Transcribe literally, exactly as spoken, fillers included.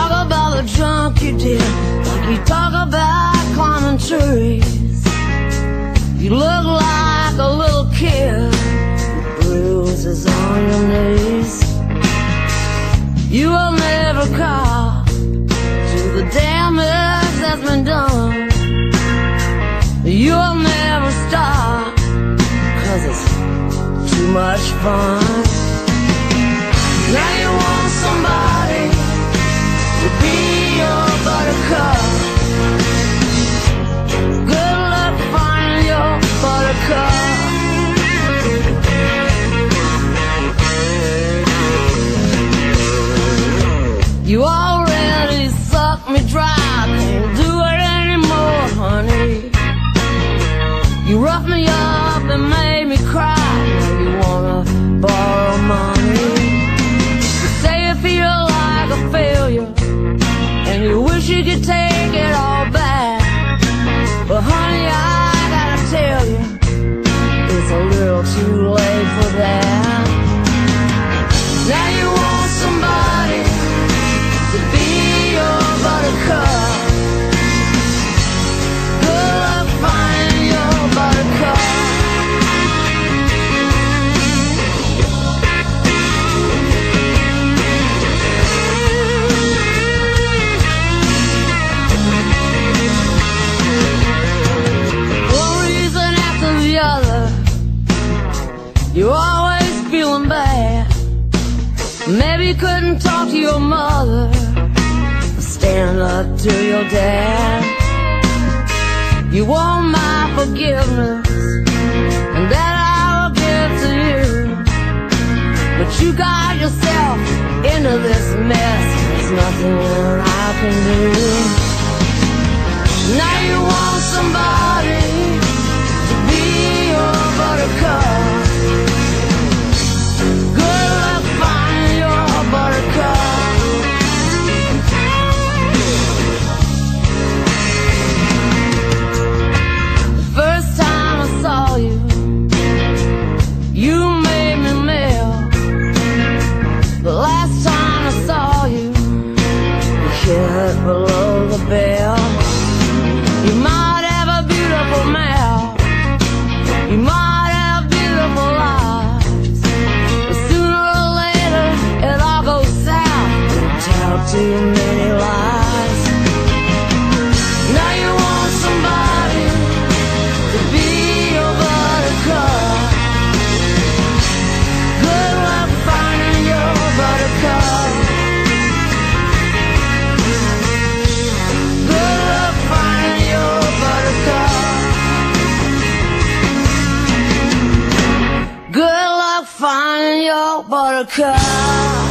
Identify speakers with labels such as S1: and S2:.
S1: talk about the junk you did, like you talk about climbing trees. You look like a little kid with bruises on your knees. You will never cop to the damage that's been done. You'll never stop, 'cause it's too much fun. Now you want somebody to be your buttercup. Good luck finding your buttercup. You already sucked me dry, can't do it anymore, honey. You roughed me up and made me cry. Now you wanna borrow money. You say you feel like a failure, and you wish you could take it all back. But honey, I gotta tell you, it's a little too late for that. Now you want somebody to be your buttercup. Good luck finding your buttercup. One reason after the other, you're always feeling bad. Maybe you couldn't talk to your mother, or stand up to your dad. You want my forgiveness, and that I will give to you. But you got yourself into this mess, there's nothing I can do. Now you want somebody to be your buttercup. Good luck finding your buttercup. The first time I saw you, you made me melt. The last time I saw you, you hit below the belt. You might have a beautiful mouth, you might have beautiful eyes, but sooner or later it all goes south. You tell too many lies. Now you want somebody to be your buttercup. Good luck finding your buttercup. Good luck finding your buttercup. Good luck finding your buttercup.